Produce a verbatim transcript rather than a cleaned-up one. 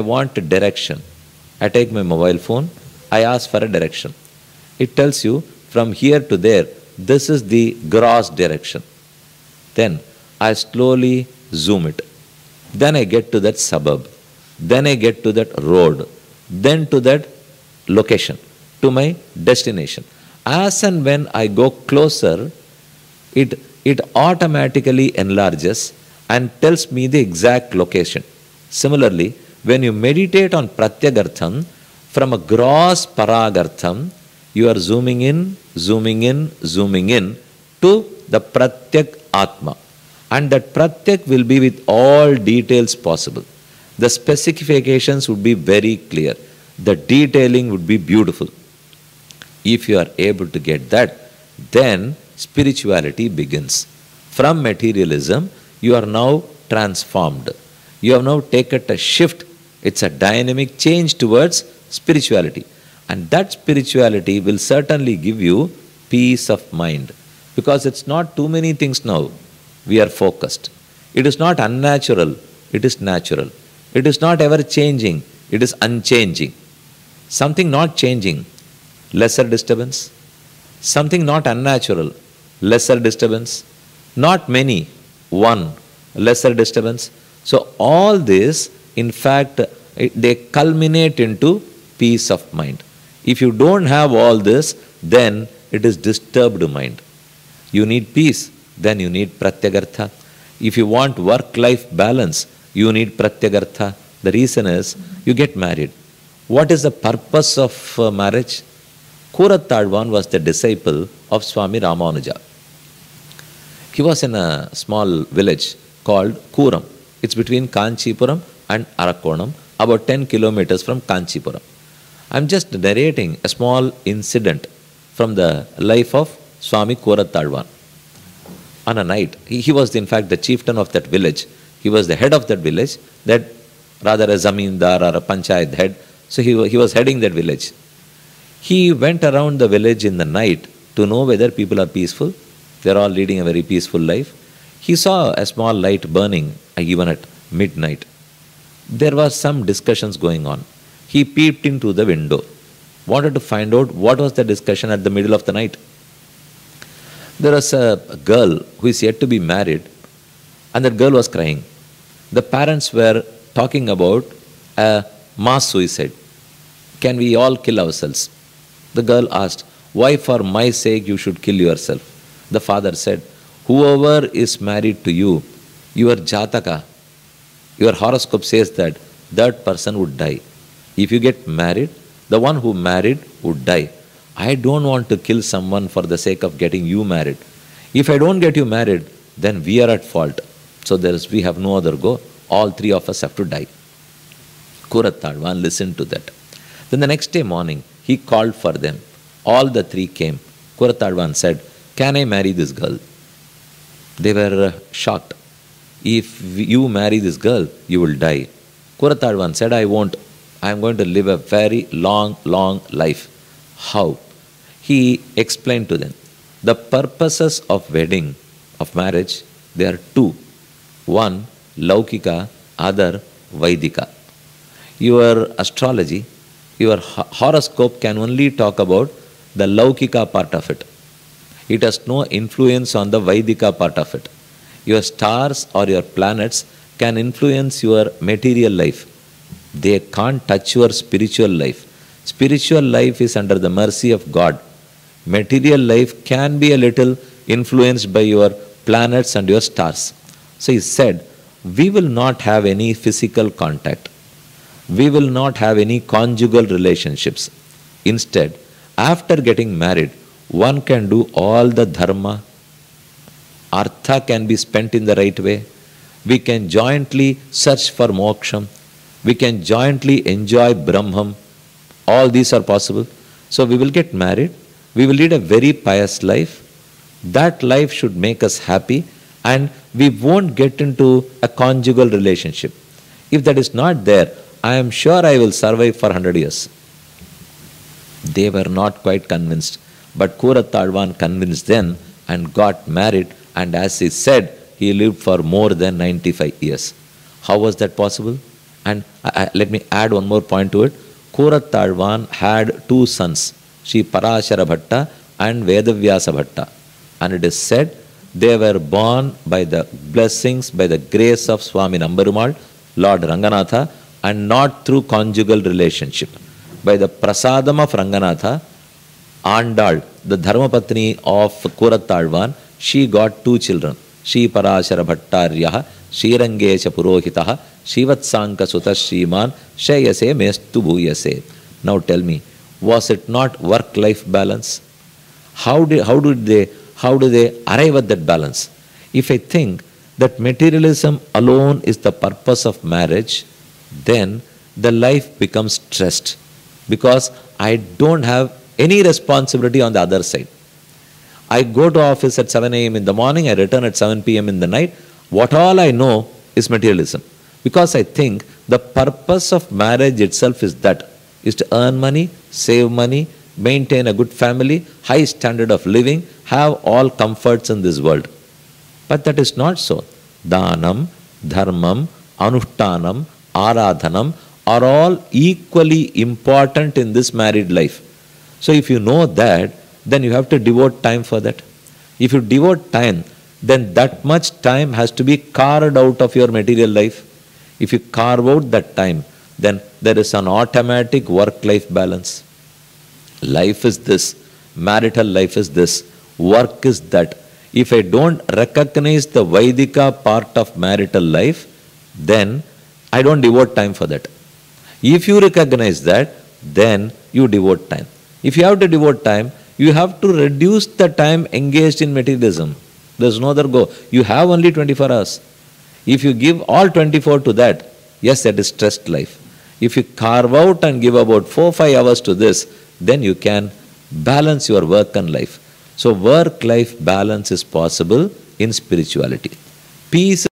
want a direction. I take my mobile phone, I ask for a direction. It tells you from here to there, this is the gross direction. Then I slowly zoom it. Then I get to that suburb. Then I get to that road. Then to that location, to my destination. As and when I go closer, it, it automatically enlarges and tells me the exact location. Similarly, when you meditate on Pratyagartham, from a gross Paragartham, you are zooming in, zooming in, zooming in to the Pratyak Atma. And that Pratyak will be with all details possible. The specifications would be very clear. The detailing would be beautiful. If you are able to get that, then spirituality begins. From materialism, you are now transformed. You have now taken a shift. It's a dynamic change towards spirituality. And that spirituality will certainly give you peace of mind. Because it's not too many things now. We are focused. It is not unnatural. It is natural. It is not ever changing. It is unchanging. Something not changing, lesser disturbance. Something not unnatural, lesser disturbance. Not many, one, lesser disturbance. So all this, in fact, they culminate into peace of mind. If you don't have all this, then it is disturbed mind. You need peace, then you need Pratyagartha. If you want work-life balance, you need Pratyagartha. The reason is, you get married. What is the purpose of uh, marriage? Kurattadvan was the disciple of Swami Ramanuja. He was in a small village called Kuram. It's between Kanchipuram and Arakonam, about ten kilometers from Kanchipuram. I'm just narrating a small incident from the life of Swami Kurattadvan. On a night, he, he was in fact the chieftain of that village. He was the head of that village, that rather a zamindar or a panchayat head. So he, he was heading that village. He went around the village in the night to know whether people are peaceful. They're all leading a very peaceful life. He saw a small light burning even at midnight. There was some discussions going on. He peeped into the window, wanted to find out what was the discussion at the middle of the night. There was a girl who is yet to be married, and that girl was crying. The parents were talking about a mass suicide. Can we all kill ourselves? The girl asked, why for my sake you should kill yourself? The father said, whoever is married to you, your jataka, your horoscope says that that person would die. If you get married, the one who married would die. I don't want to kill someone for the sake of getting you married. If I don't get you married, then we are at fault. So there is, we have no other go. All three of us have to die. Kurattadvan listened to that. Then the next day morning, he called for them. All the three came. Kurattadvan said, can I marry this girl? They were uh, shocked. If you marry this girl, you will die. Kurattadvan said, I won't. I am going to live a very long, long life. How? He explained to them. The purposes of wedding, of marriage, there are two. One, Laukika, other, Vaidika. Your astrology, your horoscope can only talk about the Laukika part of it. It has no influence on the Vaidika part of it. Your stars or your planets can influence your material life. They can't touch your spiritual life. Spiritual life is under the mercy of God. Material life can be a little influenced by your planets and your stars. So he said, we will not have any physical contact. We will not have any conjugal relationships. Instead, after getting married, one can do all the dharma. Artha can be spent in the right way. We can jointly search for moksham. We can jointly enjoy Brahman. All these are possible. So we will get married. We will lead a very pious life. That life should make us happy, and we won't get into a conjugal relationship. If that is not there, I am sure I will survive for one hundred years. They were not quite convinced, but Kurattadvan convinced them and got married, and as he said, he lived for more than ninety-five years. How was that possible? And I, I, let me add one more point to it. Koratalvan had two sons, Sri Parashara Bhatta and Vedavyasa Bhatta. And it is said they were born by the blessings, by the grace of Swami Nambarumal, Lord Ranganatha, and not through conjugal relationship. By the prasadam of Ranganatha, Andal, the Dharmapatni of Koratalvan, she got two children, Sri Parashara Bhattaryaha, Shrirangesha Purohitaha, Shivatsanka Sutta Shriman, Shayase Mestu Bhuyase. Now tell me, was it not work-life balance? How did, how did they, how do they arrive at that balance? If I think that materialism alone is the purpose of marriage, then the life becomes stressed because I don't have any responsibility on the other side. I go to office at seven A M in the morning, I return at seven P M in the night. What all I know is materialism. Because I think the purpose of marriage itself is that, is to earn money, save money, maintain a good family, high standard of living, have all comforts in this world. But that is not so. Dhanam, dharmam, anushtanam, aradhanam are all equally important in this married life. So if you know that, then you have to devote time for that. If you devote time, then that much time has to be carved out of your material life. If you carve out that time, then there is an automatic work-life balance. Life is this, marital life is this, work is that. If I don't recognize the Vaidika part of marital life, then I don't devote time for that. If you recognize that, then you devote time. If you have to devote time, you have to reduce the time engaged in materialism. There's no other go. You have only twenty-four hours. If you give all twenty-four to that, yes, that is stressed life. If you carve out and give about four five hours to this, then you can balance your work and life. So work-life balance is possible in spirituality. Peace